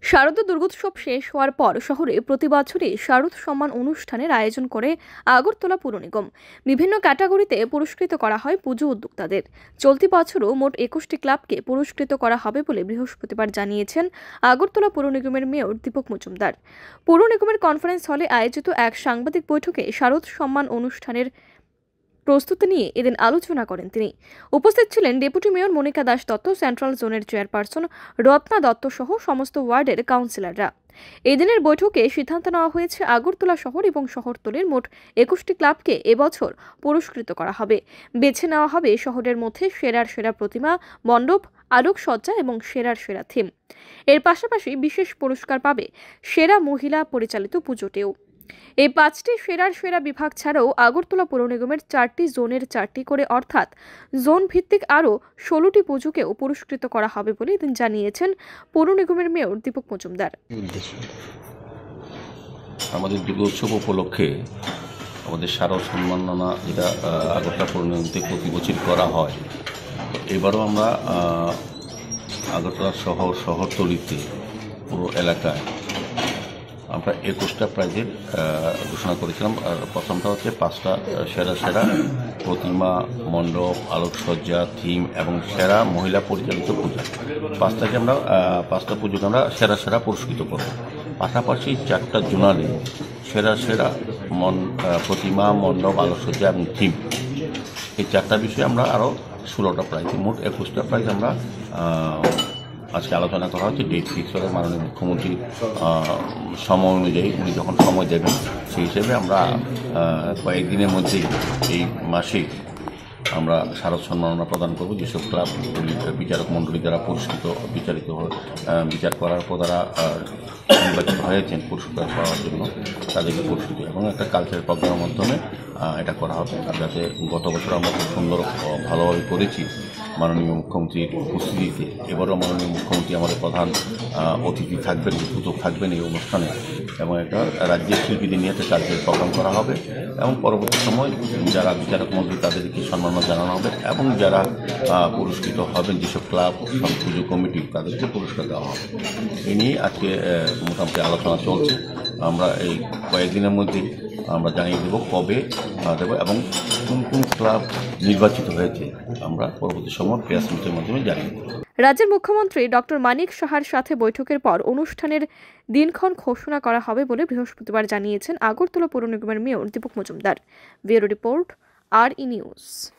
শারদ দুর্গোৎসব শেষ হওয়ার পর শহরে প্রতি বছরই শারদ সম্মান অনুষ্ঠানের আয়োজন করে আগরতলা পুর নিগম। বিভিন্ন ক্যাটাগরিতে পুরস্কৃত করা হয় পুজো উদ্যোক্তাদের। চলতি বছরও মোট 21টি ক্লাবকে পুরস্কৃত করা হবে বলে বৃহস্পতিবার জানিয়েছেন আগরতলা পুর নিগমের মেয়র দীপক মজুমদার। পুর নিগমের কনফারেন্স হলে আয়োজিত এক সাংবাদিক বৈঠকে শারদ সম্মান অনুষ্ঠানের প্রস্তুতি নিয়ে এদিন আলোচনা করেন তিনি। উপস্থিত ছিলেন deputy mayor Monica Das Dutta, central জোনের চেয়ারপারসন রত্না দত্ত সহ সমস্ত ওয়ার্ডের কাউন্সিলররা। এদিনের বৈঠকে সিদ্ধান্ত নেওয়া হয়েছে আগরতলা শহর এবং শহরতলির মোট 21টি ক্লাবকে এবছর পুরস্কৃত করা হবে। বেছে নেওয়া হবে শহরের মধ্যে সেরার সেরা প্রতিমা, মণ্ডপ, আলোকসজ্জা এবং সেরার সেরা থিম। এর পাশাপাশি বিশেষ পুরস্কার পাবে সেরা মহিলা পরিচালিত পুজোটিও। এই 5টি সেরার সেরা বিভাগ ছাড়াও আগরতলা পৌর নিগমের 4টি জোনের 4টি করে অর্থাৎ জোন ভিত্তিক আরও 16টি পুজোকেও পুরস্কৃত করা হবে বলে এদিন জানিয়েছেন পৌর নিগমের মেয়র দীপক মজুমদার। আমাদের দুর্গোৎসব উপলক্ষে আমাদের শারদ সম্মাননা যেটা আগরতলা পৌর নিগমে প্রতি বছর করা হয়, এবারও আমরা আগরতলা শহরতলিতে পুরো এলাকায় আমরা 21টা প্রাইজের ঘোষণা করেছিলাম। আর প্রথমটা হচ্ছে 5টা সেরা প্রতিমা, মণ্ডপ, আলোকসজ্জা, থিম এবং সেরা মহিলা পরিচালিত পূজা। 5টা পুজোকে আমরা সেরা পুরস্কৃত করব। পাশাপাশি 4টা জোনালে সেরা প্রতিমা, মণ্ডপ, আলোকসজ্জা এবং থিম, এই 4টা বিষয়ে আমরা আরও 16টা প্রাইজ, মোট 21টা প্রাইজ আমরা আজকে আলোচনা করা হচ্ছে। ডেট ফিক্স হলে মাননীয় মুখ্যমন্ত্রী সময় অনুযায়ী উনি যখন সময় দেবেন সেই হিসেবে আমরা কয়েকদিনের মধ্যেই এই মাসে আমরা শারদ সম্মাননা প্রদান করব। যেসব ক্লাব বিচারক মণ্ডলী দ্বারা বিচার করার পর তারা নির্বাচিত হয়েছেন পুরস্কার পাওয়ার জন্য, তাদেরকে পুরস্কৃত এবং একটা কালচারাল প্রোগ্রামের মাধ্যমে এটা করা হবে। যাতে গত বছর আমরা খুব সুন্দর ভালোভাবে করেছি মাননীয় মুখ্যমন্ত্রীর উপস্থিতিতে, এবারও মাননীয় মুখ্যমন্ত্রী আমাদের প্রধান অতিথি থাকবেন, উদ্বোধক থাকবেন এই অনুষ্ঠানে, এবং একটা রাজ্যের শিল্পীদের নিয়ে একটা কালচারাল প্রোগ্রাম করা হবে এবং পরবর্তী সময় যারা বিচারক মন্ত্রী তাদেরকে সম্মাননা জানানো হবে এবং যারা পুরস্কৃত হবেন যেসব ক্লাব পুজো কমিটি তাদেরকে পুরস্কার দেওয়া হবে। এই নিয়ে আজকে মোটামুটি আলোচনা চলছে। আমরা এই কয়েকদিনের মধ্যেই আমরা জানিয়ে দেব কবে দেব এবং কোন ক্লাব নির্বাচিত হয়েছে আমরা পরবর্তী সময় প্রেস মিটের মাধ্যমে জানিয়ে দেব। রাজ্যের মুখ্যমন্ত্রী ডক্টর মানিক সাহার সাথে বৈঠকের পর অনুষ্ঠানের দিনক্ষণ ঘোষণা করা হবে বলে বৃহস্পতিবার জানিয়েছেন আগরতলা পৌর নিগমের mayor Dipak Majumdar. Bureau report, RE news.